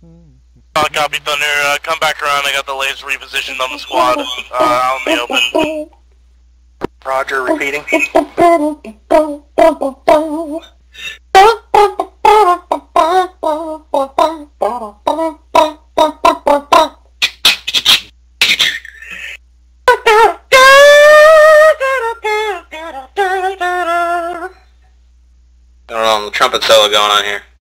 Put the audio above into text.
Copy, Thunder. Come back around. I got the laser repositioned on the squad. Out in the open. Roger, repeating. I don't know, the trumpet solo going on here.